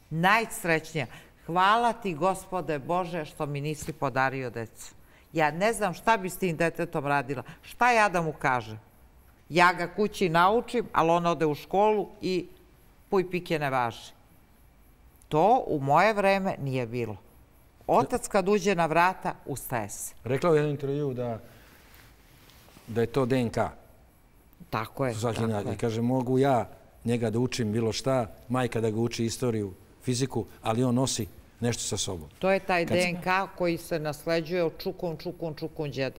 Najsrećnija. Hvala ti, Gospode Bože, što mi nisi podario decu. Ja ne znam šta bi s tim detetom radila. Šta ja da mu kažem? Ja ga kući naučim, ali on ode u školu i puj pike ne važi. To u moje vreme nije bilo. Otac kad uđe na vrata, ustaje se. Rekla u jednom intervju da je to DNK. Tako je. I kaže, mogu ja njega da učim bilo šta, majka da ga uči istoriju, fiziku, ali on nosi nešto sa sobom. To je taj DNK koji se nasleđuje od čukun,